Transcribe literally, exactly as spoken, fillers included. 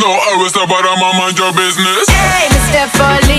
So I will step out of my mind your business. Hey, Mister Foley.